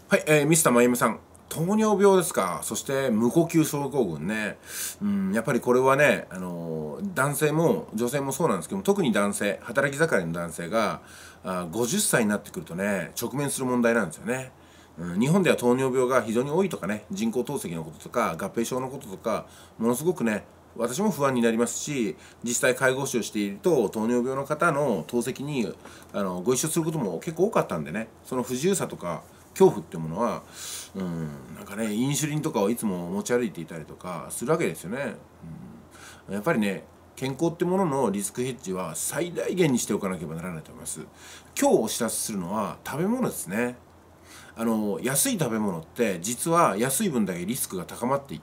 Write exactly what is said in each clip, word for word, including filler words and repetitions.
はい、えー、ミスターまゆみさん。糖尿病ですか。そして無呼吸症候群ね。うん、やっぱりこれはね、あのー男性も女性もそうなんですけども、特に男性、働き盛りの男性があごじゅっさいになってくるとね、直面する問題なんですよね。うん、日本では糖尿病が非常に多いとかね、人工透析のこととか合併症のこととか、ものすごくね、私も不安になりますし、実際介護士をしていると糖尿病の方の透析にあのご一緒することも結構多かったんでね、その不自由さとか恐怖っていうものは、うん、なんかね、インシュリンとかをいつも持ち歩いていたりとかするわけですよね。うん、やっぱりね、健康ってもののリスクヘッジは最大限にしておかなければならないと思います。今日お知らせするのは食べ物ですね。あの安い食べ物って実は安い分だけリスクが高まっていって、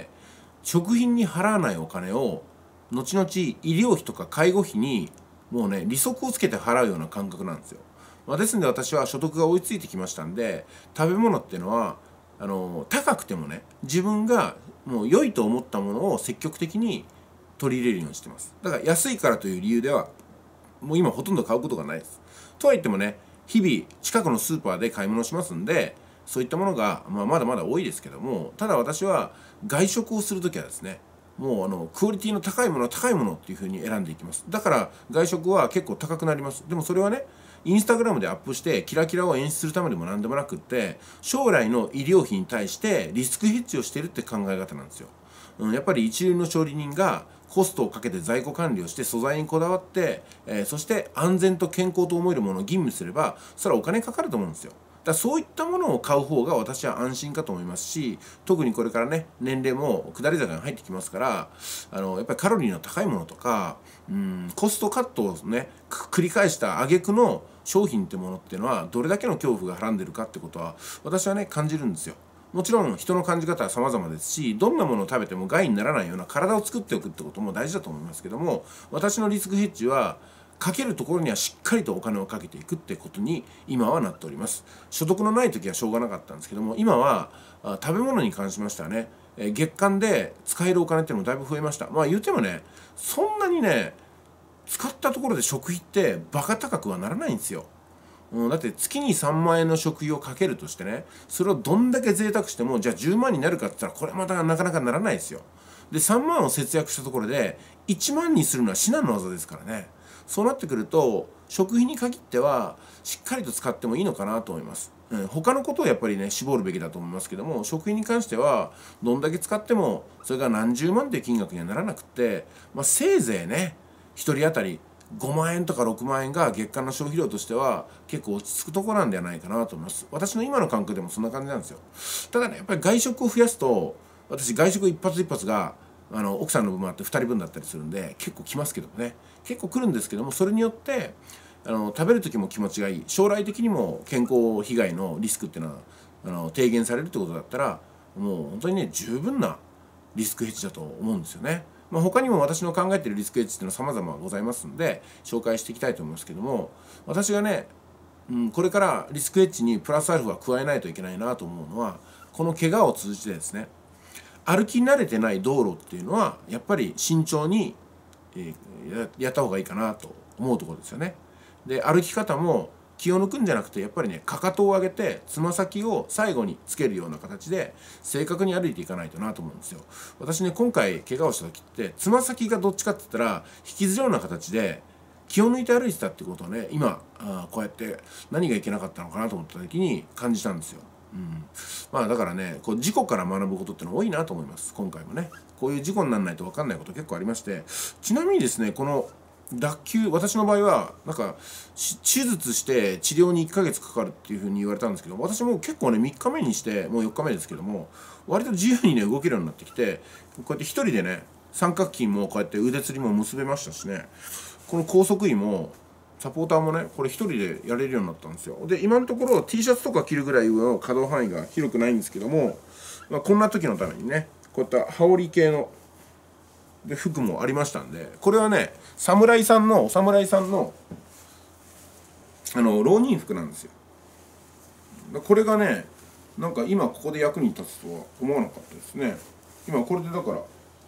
食品に払わないお金を後々医療費とか介護費にもうね利息をつけて払うような感覚なんですよ。まあ、ですので私は所得が追いついてきましたんで、食べ物っていうのはあの高くてもね、自分がもう良いと思ったものを積極的に取り入れるようにしてます。だから安いからという理由ではもう今ほとんど買うことがないです。とは言ってもね、日々近くのスーパーで買い物しますんで、そういったものが、まあ、まだまだ多いですけども、ただ私は外食をするときはですね、もうあのクオリティの高いものは高いものっていうふうに選んでいきます。だから外食は結構高くなります。でもそれはね、インスタグラムでアップしてキラキラを演出するためでも何でもなくって、将来の医療費に対してリスクヘッジをしているって考え方なんですよ。うん、やっぱり一流の調理人がコストをかけて在庫管理をして素材にこだわって、えーそして安全と健康と思えるものを吟味すれば、それはお金かかると思うんですよ。だからそういったものを買う方が私は安心かと思いますし、特にこれからね、年齢も下り坂に入ってきますから、あのやっぱりカロリーの高いものとか、うん、コストカットをね繰り返した挙句の商品ってものっていうのはどれだけの恐怖がはらんでるかってことは私はね感じるんですよ。もちろん人の感じ方は様々ですし、どんなものを食べても害にならないような体を作っておくってことも大事だと思いますけども、私のリスクヘッジはかけるところにはしっかりとお金をかけていくってことに今はなっております。所得のない時はしょうがなかったんですけども、今はあ食べ物に関しましてはね、え月間で使えるお金っていうのもだいぶ増えました。まあ言うてもね、そんなにね使ったところで食費ってバカ高くはならないんですよ。うん、だって月にさんまん円の食費をかけるとしてね、それをどんだけ贅沢してもじゃあじゅうまんになるかって言ったらこれまたなかなかならないですよ。でさんまんを節約したところでいちまんにするのは至難の業ですからね。そうなってくると食費に限ってはしっかりと使ってもいいのかなと思います。うん、他のことをやっぱりね絞るべきだと思いますけども、食費に関してはどんだけ使ってもそれが何十万という金額にはならなくって、まあ、せいぜいねひとり当たりごまん円とかろくまん円が月間の消費量としては結構落ち着くところなんではないかなと思います。私の今の感覚でもそんな感じなんですよ。ただね、やっぱり外食を増やすと、私外食一発一発があの奥さんの分もあってふたりぶんだったりするんで結構来ますけどもね、結構来るんですけども、それによってあの食べる時も気持ちがいい、将来的にも健康被害のリスクっていうのはあの低減されるってことだったら、もう本当にね十分なリスクヘッジだと思うんですよね。まあ、他にも私の考えているリスクヘッジっていうのは様々ございますので紹介していきたいと思いますけども、私がね、うん、これからリスクヘッジにプラスアルファ加えないといけないなと思うのは、この怪我を通じてですね、歩き慣れてない道路っていうのはやっぱり慎重に、えー、ややった方がいいかなと思うところですよね。で歩き方も気を抜くんじゃなくて、やっぱりねかかとを上げてつま先を最後につけるような形で正確に歩いていかないとなと思うんですよ。私ね今回怪我をした時ってつま先がどっちかって言ったら引きずるような形で気を抜いて歩いてたってことをね、今あこうやって何がいけなかったのかなと思った時に感じたんですよ。うん、まあだからね、こう事故から学ぶことっての多いなと思います。今回もねこういう事故にならないと分かんないこと結構ありまして、ちなみにですね、この脱臼、私の場合はなんか手術して治療にいっかげつかかるっていうふうに言われたんですけど、私も結構ねみっかめにしてもうよっかめですけども、割と自由にね動けるようになってきて、こうやって一人でね三角筋もこうやって腕つりも結べましたしね、この高速位もサポーターもねこれ一人でやれるようになったんですよ。で今のところ T シャツとか着るぐらいの可動範囲が広くないんですけども、まあ、こんな時のためにねこういった羽織系ので服もありましたんで、これはね侍さんのお侍さんのあの浪人服なんですよ。これがねなんか今ここで役に立つとは思わなかったですね。今これでだから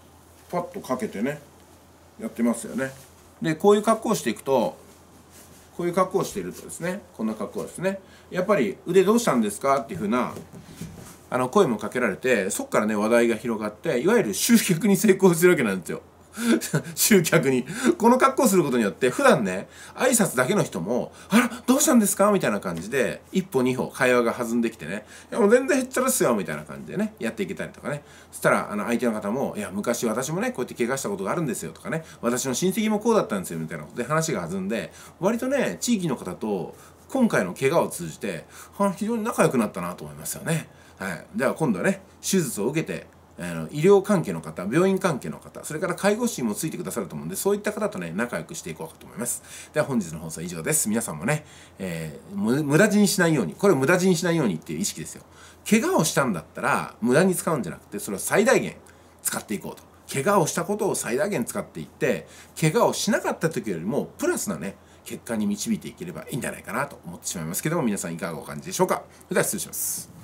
パッとかけてねやってますよね。でこういう格好をしていくと、 こういう格好をしているとですね、こんな格好ですね、やっぱり腕どうしたんですかっていうふうなあの声もかけられて、そこからね話題が広がって、いわゆる集客に成功するわけなんですよ。集客にこの格好をすることによって、普段ね挨拶だけの人も「あらどうしたんですか?」みたいな感じで一歩二歩会話が弾んできてね「いやもう全然へっちゃらっすよ」みたいな感じでねやっていけたりとかね、そしたらあの相手の方も「いや昔私もねこうやって怪我したことがあるんですよ」とかね「私の親戚もこうだったんですよ」みたいなことで話が弾んで、割とね地域の方と今回の怪我を通じて非常に仲良くなったなと思いますよね。はい、では今度はね手術を受けてあの医療関係の方、病院関係の方、それから介護士もついてくださると思うんで、そういった方とね仲良くしていこうかと思います。では本日の放送は以上です。皆さんもね、えー、無駄死にしないように、これを無駄死にしないようにっていう意識ですよ。怪我をしたんだったら無駄に使うんじゃなくて、それを最大限使っていこうと。怪我をしたことを最大限使っていって、怪我をしなかった時よりもプラスなね結果に導いていければいいんじゃないかなと思ってしまいますけども、皆さんいかがお感じでしょうか。それでは失礼します。